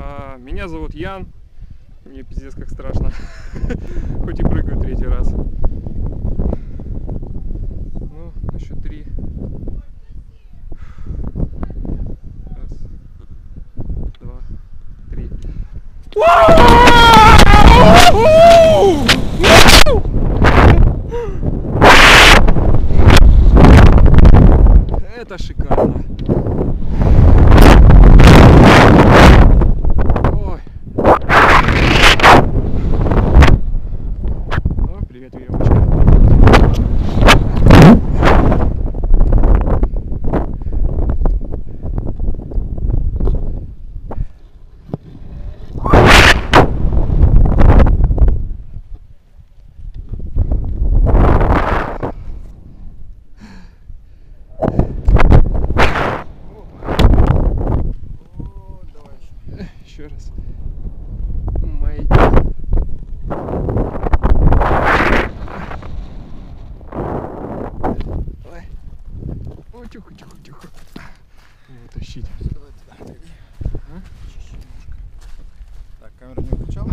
Меня зовут Ян. Мне пиздец как страшно. Хоть и прыгаю третий раз. Ну, на счет 3. Раз, 2, 3. Это шикарно. Ой. О, привет, веревочка. Еще раз. Майки. Ой. О, тихо, тихо, тихо. Его тащить. Давай туда. Ага. Так, камера не выключала?